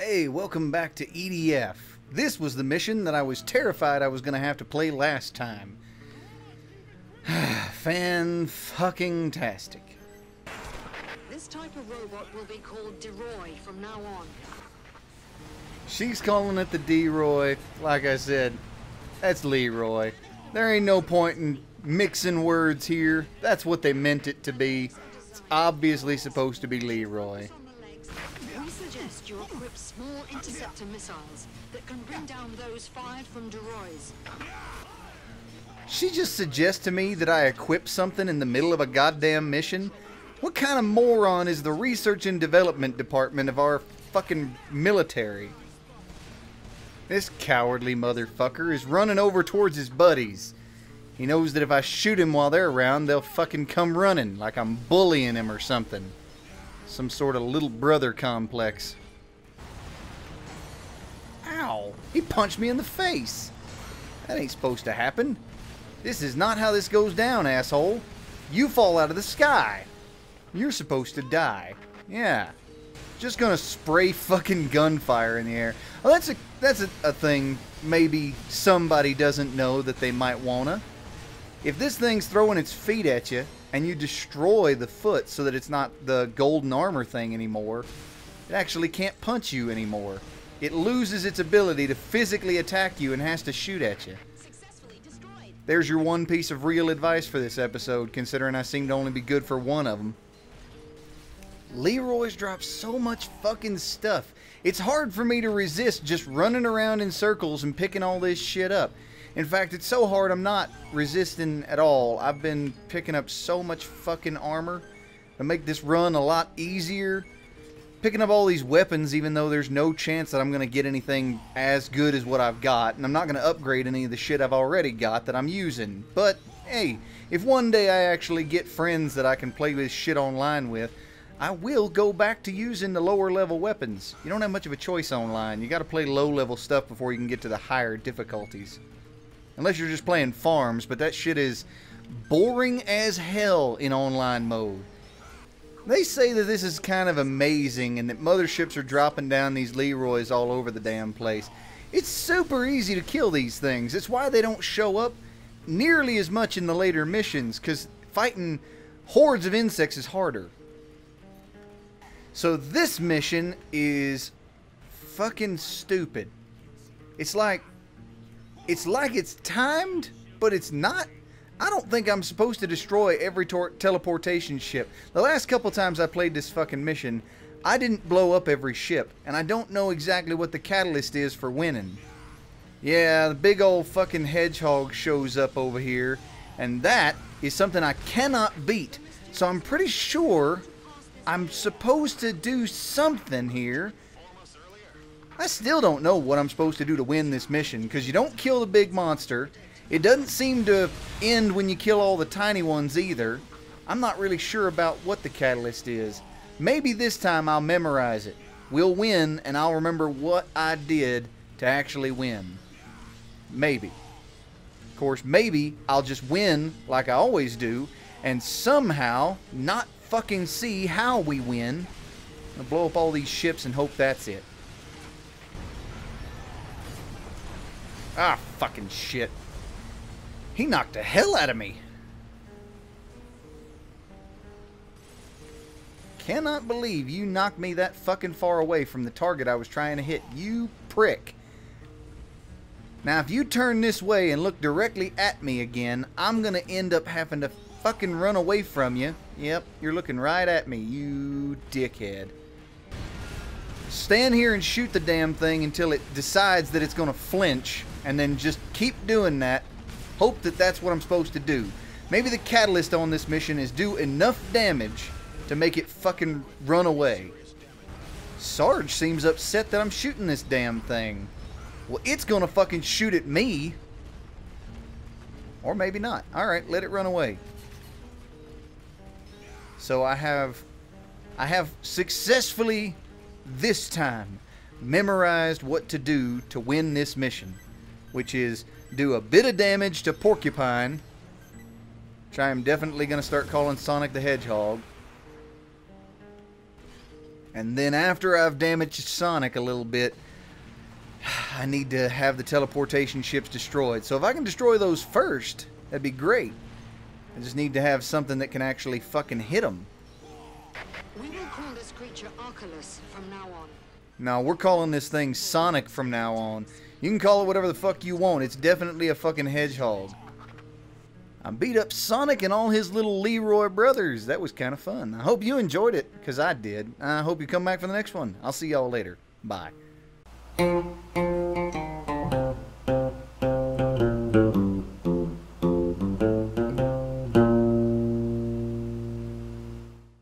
Hey, welcome back to EDF. This was the mission that I was terrified I was going to have to play last time. Fan-fucking-tastic. This type of robot will be called Leroy from now on. She's calling it the D-Roy. Like I said, that's Leroy. There ain't no point in mixing words here. That's what they meant it to be. It's obviously supposed to be Leroy. We suggest you equip small interceptor missiles that can bring down those fired from Leroy's. She just suggests to me that I equip something in the middle of a goddamn mission? What kind of moron is the research and development department of our fucking military? This cowardly motherfucker is running over towards his buddies. He knows that if I shoot him while they're around, they'll fucking come running, like I'm bullying him or something. Some sort of little brother complex. Ow! He punched me in the face! That ain't supposed to happen. This is not how this goes down, asshole. You fall out of the sky. You're supposed to die. Yeah. Just gonna spray fucking gunfire in the air. Well, that's a thing maybe somebody doesn't know that they might wanna. If this thing's throwing its feet at you, and you destroy the foot so that it's not the golden armor thing anymore, it actually can't punch you anymore. It loses its ability to physically attack you and has to shoot at you. There's your one piece of real advice for this episode, considering I seem to only be good for one of them. Leroy's dropped so much fucking stuff. It's hard for me to resist just running around in circles and picking all this shit up. In fact, it's so hard I'm not resisting at all. I've been picking up so much fucking armor to make this run a lot easier. Picking up all these weapons even though there's no chance that I'm going to get anything as good as what I've got. And I'm not going to upgrade any of the shit I've already got that I'm using. But, hey, if one day I actually get friends that I can play this shit online with, I will go back to using the lower level weapons. You don't have much of a choice online. You got to play low level stuff before you can get to the higher difficulties. Unless you're just playing farms, but that shit is boring as hell in online mode. They say that this is kind of amazing and that motherships are dropping down these Leroys all over the damn place. It's super easy to kill these things. It's why they don't show up nearly as much in the later missions, because fighting hordes of insects is harder. So this mission is fucking stupid. It's like it's timed, but it's not. I don't think I'm supposed to destroy every teleportation ship. The last couple times I played this fucking mission, I didn't blow up every ship, and I don't know exactly what the catalyst is for winning. Yeah, the big old fucking hedgehog shows up over here, and that is something I cannot beat. So I'm pretty sure I'm supposed to do something here. I still don't know what I'm supposed to do to win this mission, because you don't kill the big monster. It doesn't seem to end when you kill all the tiny ones either. I'm not really sure about what the catalyst is. Maybe this time I'll memorize it. We'll win, and I'll remember what I did to actually win. Maybe. Of course, maybe I'll just win like I always do, and somehow not fucking see how we win. I'll blow up all these ships and hope that's it. Ah, fucking shit. He knocked the hell out of me. Cannot believe you knocked me that fucking far away from the target I was trying to hit. You prick. Now, if you turn this way and look directly at me again, I'm gonna end up having to fucking run away from you. Yep, you're looking right at me, you dickhead. Stand here and shoot the damn thing until it decides that it's gonna flinch, and then just keep doing that. Hope that that's what I'm supposed to do. Maybe the catalyst on this mission is do enough damage to make it fucking run away. Sarge seems upset that I'm shooting this damn thing. Well, it's gonna fucking shoot at me. Or maybe not. Alright, let it run away. So I have successfully, this time, memorized what to do to win this mission. Which is do a bit of damage to Porcupine, which I am definitely going to start calling Sonic the Hedgehog. And then after I've damaged Sonic a little bit, I need to have the teleportation ships destroyed. So if I can destroy those first, that'd be great. I just need to have something that can actually fucking hit them. We will call this creature Arculus from now on. No, we're calling this thing Sonic from now on. You can call it whatever the fuck you want. It's definitely a fucking hedgehog. I beat up Sonic and all his little Leroy brothers. That was kind of fun. I hope you enjoyed it, because I did. I hope you come back for the next one. I'll see y'all later. Bye.